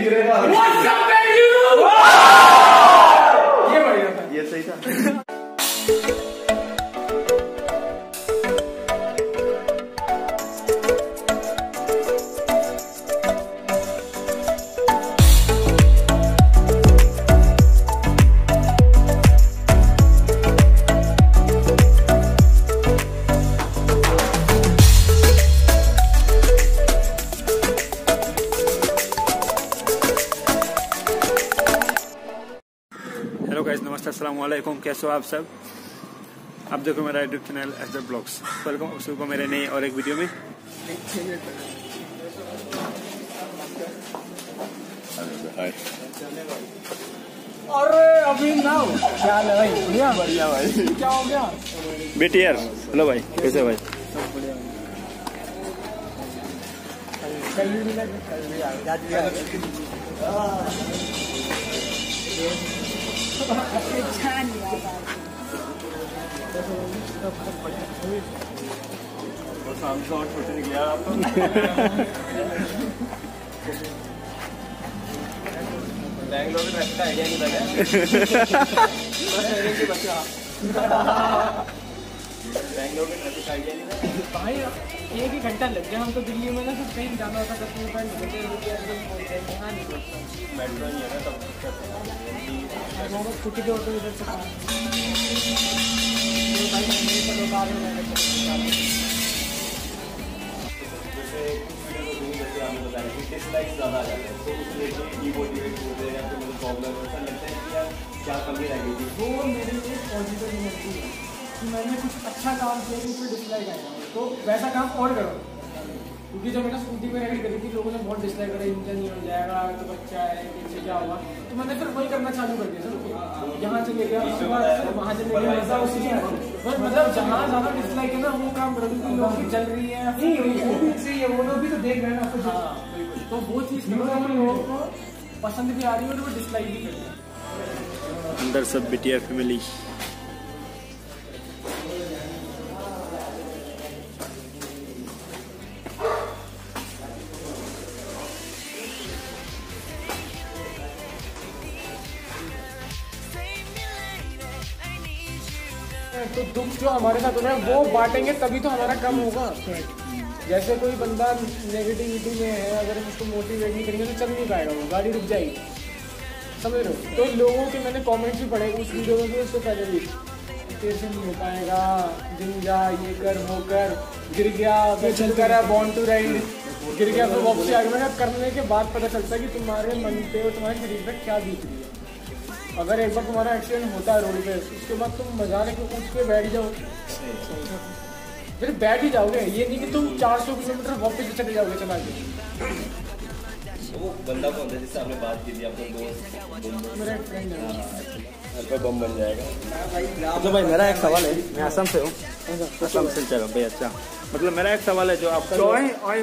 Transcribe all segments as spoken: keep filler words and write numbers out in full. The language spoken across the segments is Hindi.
गिरेगा। ये बढ़िया था, ये सही था। हेलो गाइस, नमस्ते, अस्सलाम वालेकुम। कैसे हो आप सब? आप देखो मेरा YouTube channel S the blogs. Welcome आप सबको मेरे नए और एक वीडियो में। अरे अभी ना क्या है भाई? बढ़िया बढ़िया भाई। क्या हो गया बेटी यार? हेलो भाई, कैसे भाई? शाम को और छोटे निकले यार आप तो। बैंगलोर में रहने का आइडिया नहीं लगा। बैंगलोर में रहने का आइडिया नहीं लगा भाई। एक ही घंटा लग गया हमको दिल्ली में ना, सब कहीं जाना होता दस मिनट पहले यहाँ नहीं पहुँचता। मेट्रो नहीं है ना, तब स्कूटी के ऑटो इधर से डिसलाइक ज़्यादा आ जाते हैं, तो उसमें डिमोटिवेट होते हैं या फिर मुझे प्रॉब्लम ऐसा लगता है कि यार क्या कमी रह गई थी। वो मेरे लिए पॉजिटिव एनर्जी है कि मैंने कुछ अच्छा काम किया कि उसमें डिसलाइक आया, तो वैसा काम और करो। क्योंकि जब मैंने स्कूटी पर राइड करी थी, लोगों ने बहुत डिसलाइक करा, इंजन नहीं हो जाएगा तो बच्चा है, पीछे क्या होगा, तो मैंने फिर वही करना चालू कर दिया। सर यहाँ चले गया, उसके बाद वहाँ चले गया, मजा उसी में। मतलब जहाँ ज़्यादा डिसलाइक है ना, वो काम करो क्योंकि लोग की चल रही है, वो लोग भी तो देख रहे हैं ना। तो वो चीज़ लोगों को पसंद भी आ रही है और वो डिसलाइक भी कर रही है। अंदर सब बेटियार फैमिली। तो दुख जो हमारे साथ हो रहा है वो बांटेंगे तभी तो हमारा कम होगा। जैसे कोई बंदा नेगेटिविटी में है, अगर हम उसको मोटिवेट नहीं करेंगे तो चल नहीं पाएगा, वो गाड़ी रुक जाएगी, समझ रहे हो? तो लोगों के मैंने कमेंट्स भी पढ़े उस वीडियो में भी, उससे पहले भी, तेरे से नहीं हो पाएगा, जिम जा, ये कर वो कर, गिर गया मैं चल कर बॉर्न टू राइड, गिर गया फिर वापस आ गया। करने के बाद पता चलता है कि तुम्हारे मन पे और तुम्हारे शरीर पे क्या बीत रही है। अगर एक बार तुम्हारा एक्सीडेंट होता है रोड पे, उसके बाद तुम मजा लेके उठ के बैठ जाओ, फिर बैठ ही जाओगे। ये नहीं कि तुम चार सौ किलोमीटर वापस चले जाओगे चला के। वो बंदा कौन था जिससे आपने बात की थी? आपका दोस्त? मेरा एक फ्रेंड है, घर पर बम बन जाएगा। मतलब भाई मेरा एक सवाल है, मैं असम से हूँ। असम से चलो भाई, अच्छा। मतलब मेरा एक सवाल है जो आपका जो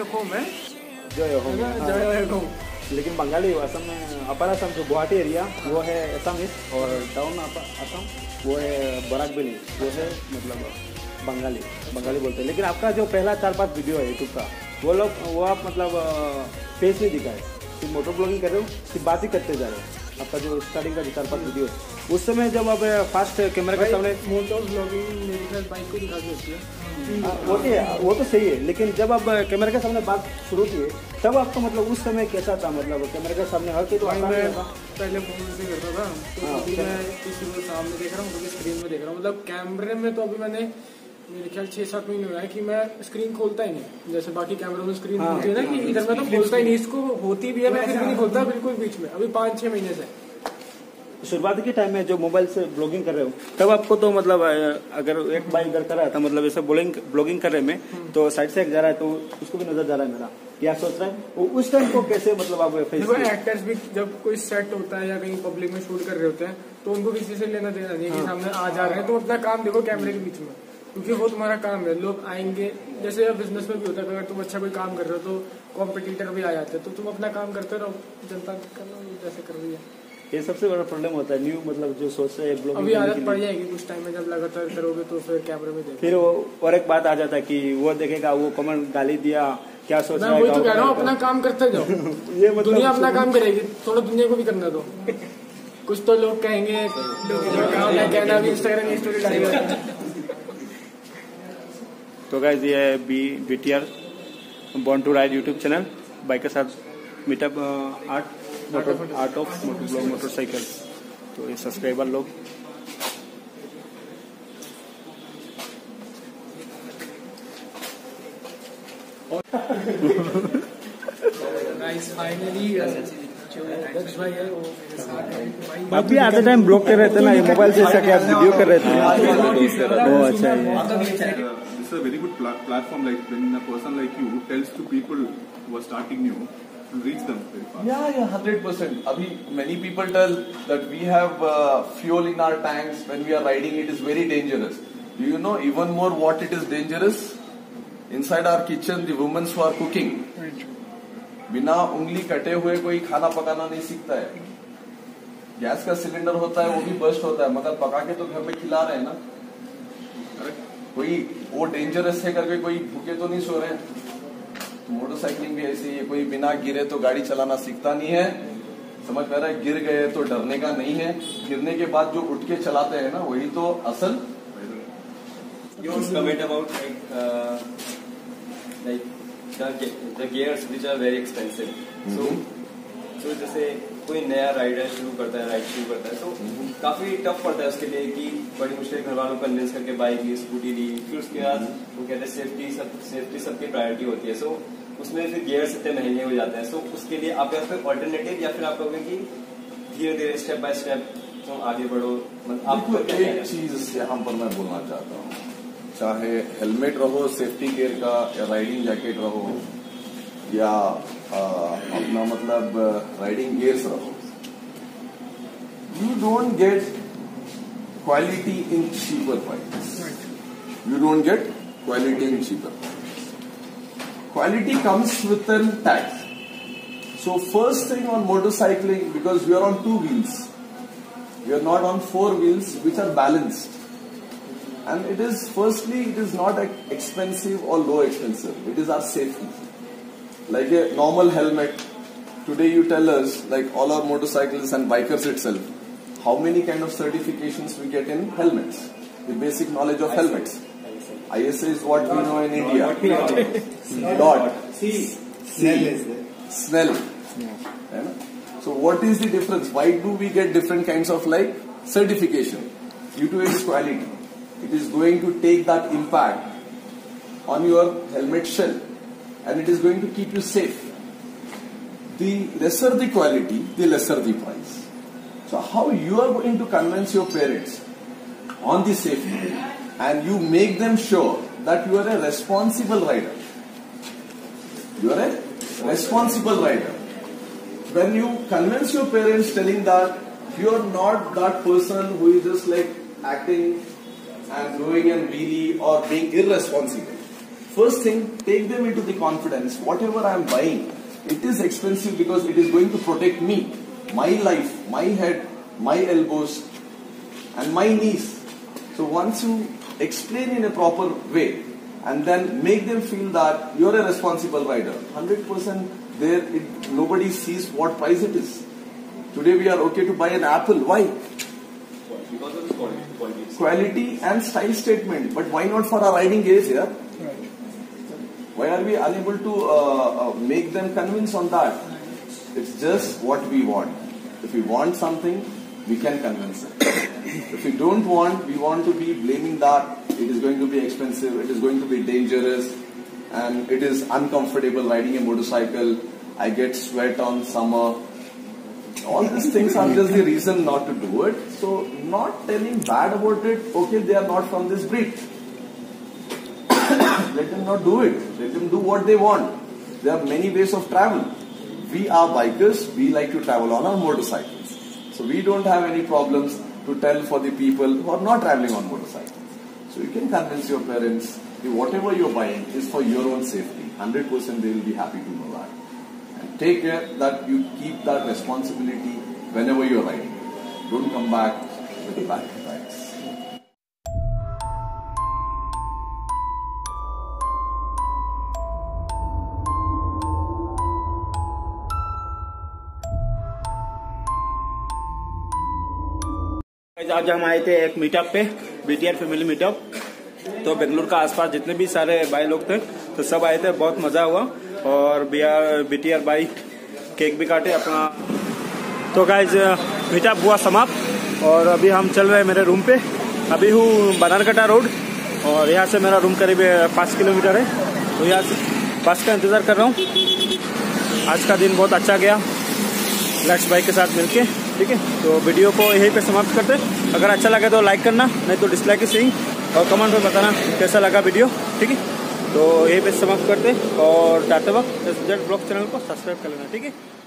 लेकिन बंगाली असम में, अपर असम जो गुवाहाटी एरिया वो है असमिस, और डाउन असम वो है बराकबेली, वो है मतलब बंगाली बंगाली बोलते हैं। लेकिन आपका जो पहला चार पांच वीडियो है यूट्यूब का, वो लोग वो आप मतलब फेस नहीं दिखा है, सिर्फ मोटर ब्लॉगिंग कर रहे हो, सिर्फ बात ही करते जा रहे हो। आपका जो स्टार्टिंग का जो चार पाँच वीडियो है, उस समय जब आप फास्ट कैमरा के सामने मोटर ब्लॉगिंग बाइक को दिखा होती है, वो तो वो तो सही है। लेकिन जब आप कैमरे के सामने बात शुरू किए तब आपको मतलब उस समय कैसा था? मतलब कैमरे के सामने हर कोई तो मैं पहले फोन से करता था, तो अभी मैं किसी को सामने देख रहा हूँ, कभी स्क्रीन में देख रहा हूँ। मतलब कैमरे में तो अभी मैंने मेरे ख्याल छह सात महीने हुआ है कि मैं स्क्रीन खोलता ही नहीं। जैसे बाकी कैमरों में स्क्रीन होती है ना, कि इधर मैं तो खोलता ही नहीं, इसको होती भी है मैं फिर भी नहीं खोलता बिल्कुल बीच में। अभी पाँच छह महीने से। शुरुआत के टाइम में जो मोबाइल से ब्लॉगिंग कर रहे हो तब आपको तो मतलब अगर एक बाइक इधर कर रहा था, मतलब ऐसे ब्लॉगिंग ब्लॉगिंग कर रहे में तो साइड से एक जा रहा है तो उसको भी नजर जा रहा है मेरा, क्या सोच रहा है वो उस टाइम को कैसे मतलब आप फेस? एक्टर्स भी जब कोई सेट होता है या कहीं पब्लिक में शूट कर रहे होते हैं तो उनको किसी से लेना देना नहीं कि सामने आ जा रहे हैं, तो अपना काम देखो कैमरे के बीच में, क्योंकि वो तुम्हारा काम है। लोग आएंगे, जैसे बिजनेस में भी होता है, अगर तुम अच्छा कोई काम कर रहे हो तो कॉम्पिटिटर भी आ जाते हैं, तो तुम अपना काम करते रहो, जनता करना जैसे कर रही है। ये सबसे बड़ा प्रॉब्लम होता है न्यू मतलब जो सोच रहे हैं अभी आदत पड़ जाएगी कुछ टाइम में, जब लगातार करोगे तो फिर कैमरे में देखो। फिर वो और एक बात आ जाता है कि वो देखेगा, वो कमेंट गाली दिया क्या सोच रहा मैं है वही तो गाँव कह रहा हूँ, का? अपना काम करते जाओ। ये मतलब दुनिया अपना काम करेगी, थोड़ा दुनिया को भी करना दो। कुछ तो लोग कहेंगे काम है कहना भी, इंस्टाग्राम की स्टोरी डालेगा। तो गाइस ये है B B T R born to ride YouTube channel, bikers art meetup art motor art of motor blog motorcycle. तो ये सब्सक्राइबर लोग फाइनली जो दक्ष भाई है वो मेरे साथ है। आप भी आधे टाइम ब्लॉग कर रहे थे ना, ये मोबाइल से ऐसा क्या वीडियो कर रहे थे? ओ अच्छा ये It's a very good pla- platform. Like when a person like you tells to people who are starting new, to reach them very fast. Yeah, yeah, hundred percent. Abhi, many people tell that we have uh, fuel in our tanks when we are riding. It is very dangerous. Do you know even more what it is dangerous? Inside our kitchen, the women who are cooking, बिना उंगली कटे हुए कोई खाना पकाना नहीं सीखता है। गैस का सिलेंडर होता है वो भी बर्स्ट होता है, मगर पका के तो घर में खिला रहे हैं ना। कोई वो डेंजरस है करके कोई भूखे तो नहीं सो रहे हैं। तो मोटरसाइकिलिंग भी ऐसी है, कोई बिना गिरे तो गाड़ी चलाना सीखता नहीं है। समझ में आ रहा है? गिर गए तो डरने का नहीं है, गिरने के बाद जो उठ के चलाते हैं ना वही तो असल। You want to comment about like uh, like the the gears which are very expensive. So so जैसे कोई नया राइडर शुरू करता है, राइड शुरू करता है, तो काफी टफ पड़ता है उसके लिए कि बड़ी मुश्किल घर वालों को कन्विंस करके बाइक ली, स्कूटी ली, फिर उसके बाद वो कहते हैं सेफ्टी सब सेफ्टी सबकी प्रायोरिटी होती है। सो उसमें फिर गियर्स इतने महंगे हो जाते हैं। सो उसके लिए आपके पास कोई ऑल्टरनेटिव या फिर आप कहोगे कि धीरे धीरे स्टेप बाय स्टेप तुम आगे बढ़ो? मतलब आपको एक चीज यहाँ पर मैं बोलना चाहता हूँ, चाहे हेलमेट रहो, सेफ्टी गियर का, या राइडिंग जैकेट रहो, या आ, अपना मतलब राइडिंग गियर्स रहो, you don't get quality in cheaper price. You don't get quality in cheaper price. Quality comes with an tax. So first thing on motorcycling, because we are on two wheels, we are not on four wheels which are balanced. And it is, firstly, it is not expensive or low expensive. It is our safety. Like a normal helmet, today you tell us, like all our motorcyclists and bikers itself, how many kind of certifications we get in helmets, the basic knowledge of helmets. I S A is what we know in India. Dot. Snell is there. Snell. So what is the difference? Why do we get different kinds of like certification? Due to its quality. It is going to take that impact on your helmet shell, and it is going to keep you safe. The lesser the quality, the lesser the price. So how you are going to convince your parents on the safety, and you make them sure that you are a responsible rider. You are a responsible rider. When you convince your parents telling that you are not that person who is just like acting and doing an wheelie or being irresponsible. First thing, take them into the confidence. Whatever I am buying, it is expensive because it is going to protect me, my life, my head, my elbows, and my knees. So once you explain in a proper way, and then make them feel that you are a responsible rider, one hundred percent there, it, nobody sees what price it is. Today we are okay to buy an apple. Why? Because of the quality. Quality, quality and style statement. But why not for our riding gears here? Right. Why are we unable to uh, uh, make them convince on that? It's just what we want. If we want something, we can convince them. If we don't want, we want to be blaming that it is going to be expensive, it is going to be dangerous, and it is uncomfortable riding a motorcycle. I get sweat on summer. All these things are just the reason not to do it. So, not telling bad about it, okay, they are not from this breed. Let them not do it. Let them do what they want. There are many ways of travel. We are bikers, we like to travel on our motorcycles. So, we don't have any problems to tell for the people who are not traveling on motorcycles. So, you can convince your parents that whatever you're buying is for your own safety. one hundred percent they will be happy to know that. And take care that you keep that responsibility whenever you're riding. Don't come back with a back attacks. आज हम आए थे एक मीटअप पे, बीटीआर फैमिली मीटअप। तो बेंगलुरु का आसपास जितने भी सारे भाई लोग थे तो सब आए थे, बहुत मजा हुआ। और बीटीआर भाई केक भी काटे अपना। तो गाइज मीटअप हुआ समाप्त और अभी हम चल रहे हैं मेरे रूम पे। अभी हूँ बनारकटा रोड और यहाँ से मेरा रूम करीब पाँच किलोमीटर है। तो यहाँ से बस का इंतज़ार कर रहा हूँ। आज का दिन बहुत अच्छा गया लक्ष्य भाई के साथ मिलके, ठीक है। तो वीडियो को यहीं पे समाप्त करते। अगर अच्छा लगे तो लाइक करना, नहीं तो डिसलाइक ही सही, और कमेंट में बताना कैसा लगा वीडियो, ठीक है। तो यहीं पे समाप्त करते और टाटा वक्त ब्लॉग चैनल को सब्सक्राइब कर लेना, ठीक है।